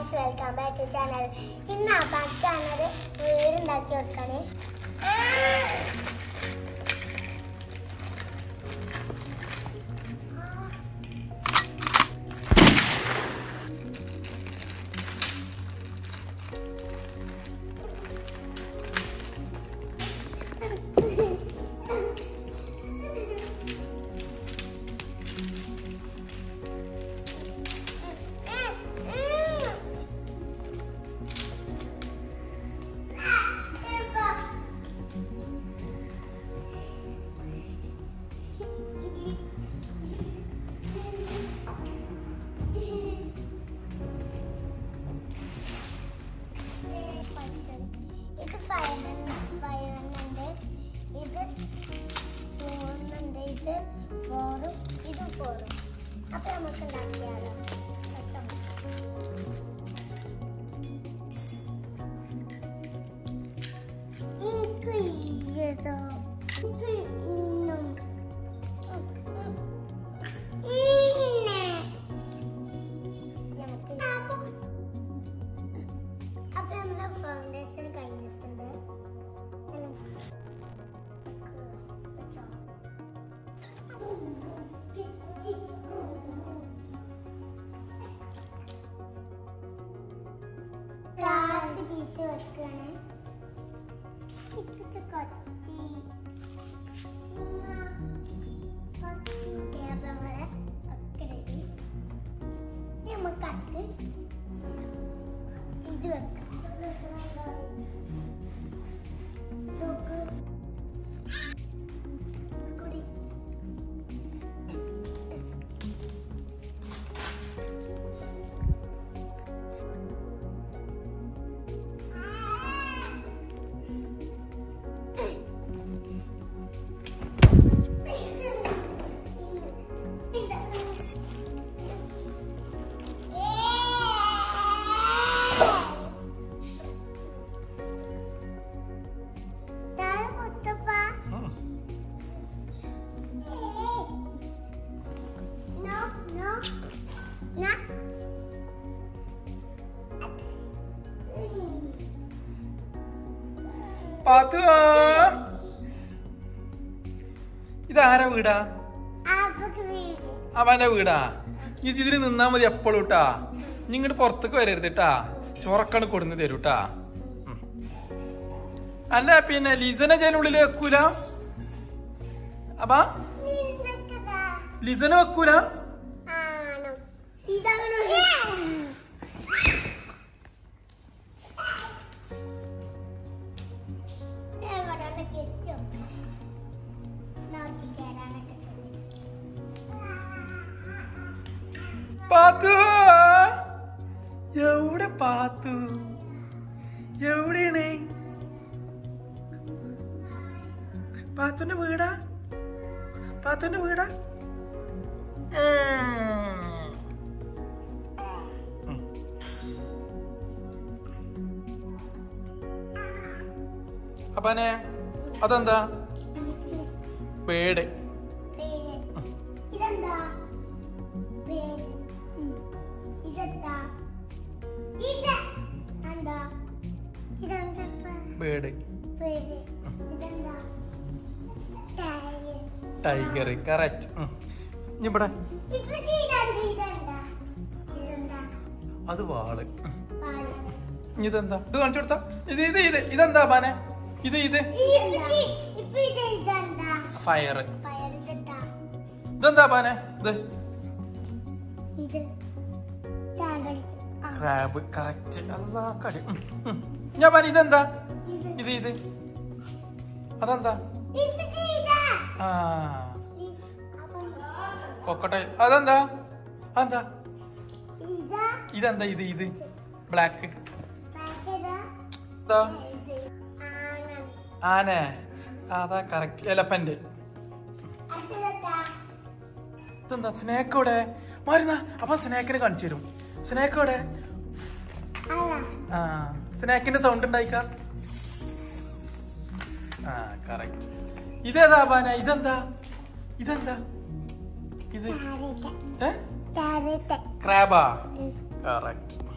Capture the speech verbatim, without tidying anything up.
guys, welcome back to channel. ഇന്ന് അപ്പാക്കാനൊരു വീട് ഉണ്ടാക്കി കൊടുക്കാണ്. Apa yang makan lagi ada? Ini iya dong. Ini enam. Ini. Yang makan apa? Apa yang mana foundation kayak gitu deh? Last piece വെക്കാണ് ഇപ്പത്തെ കത്തി കേബിളെ ഒക്കെ ready നമുക്ക് കത്തി ഇത് വെക്കാം നോക്ക് കുടി പാത്തു ഇതാരാ വീടാ? അവന്റെ വീടാ. ഈ ഇതില് നിന്നാ മതി എപ്പോഴും ട്ടാ. നീ ഇങ്ങോട്ട് പുറത്തേക്ക് വരരുത് ട്ടാ. ചോറക്കാണ് കൊടുന്ന് തരൂട്ടാ. അല്ല പിന്നെ ലിസനെ ജനുള്ളിൽ വെക്കൂല? അപ്പാ ലിസനെ വെക്കൂല? പാത്തു എവിടെ? പാത്തു എവിടെയാണ്? പാത്തുന്റെ വീടാ? പാത്തുന്റെ വീടാ? അപ്പനെ അതെന്താ? പേട്. ബേഡ്. ടൈഗർ. കറക്റ്റ്. ഇവിടെ അത് വാള്. ഇതെന്താ? ഇത് കാണിച്ചു കൊടുത്ത ഇത് ഇത് ഇത് ഇതെന്താ പാനെ? ഇത് ഇത് ഫയർ. ഇതെന്താ പാനെ? ഇത് ക്രാബ്. കറക്റ്റ്. അതാ കടി. ഞാൻ പാന ഇതെന്താ? ഇത് ഇത് അതെന്താ? ആ കൊക്കട്ടൈൽ. അതെന്താ? അതെന്താ? ഇതെന്താ? ഇത് ഇത് ബ്ലാക്ക്. ആന. അതാ കറക്റ്റ്. എലഫന്റ്. ഇതെന്താ? സ്നേക്ക് ഇവിടെ മാറുന്ന. അപ്പൊ സ്നേക്കിനെ കാണിച്ചു തരും. സ്നേക്ക് ഇവിടെ. ആ സ്നേക്കിന്റെ സൗണ്ട് ഉണ്ടായിക്ക. ആ കറക്റ്റ്. ഇതേതാ പാന? ഇതെന്താ? ഇതെന്താ? ഇത് ക്രാബാ. കറക്റ്റ്.